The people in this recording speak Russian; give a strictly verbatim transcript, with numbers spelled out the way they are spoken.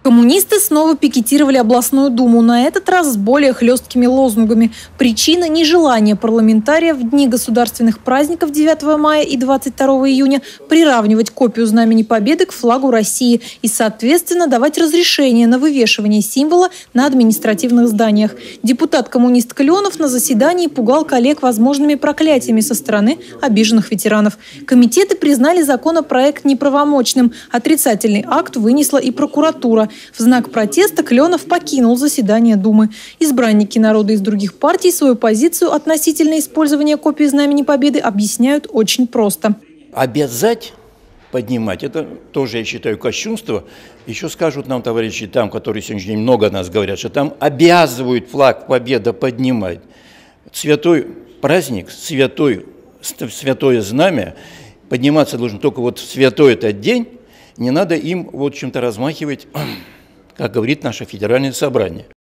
Коммунисты снова пикетировали областную думу, на этот раз с более хлесткими лозунгами. Причина – нежелание парламентариев в дни государственных праздников девятого мая и двадцать второго июня приравнивать копию Знамени Победы к флагу России и, соответственно, давать разрешение на вывешивание символа на административных зданиях. Депутат-коммунист Кленов на заседании пугал коллег возможными проклятиями со стороны обиженных ветеранов. Комитеты признали законопроект неправомочным. Отрицательный акт вынесла и прокуратура. В знак протеста Кленов покинул заседание Думы. Избранники народа из других партий свою позицию относительно использования копии Знамени Победы объясняют очень просто. Обязать поднимать, это тоже, я считаю, кощунство. Еще скажут нам товарищи там, которые сегодня день много о нас говорят, что там обязывают флаг Победы поднимать. Святой праздник, святой, святое знамя подниматься должен только вот в святой этот день. Не надо им, в общем-то, размахивать, как говорит наше федеральное собрание.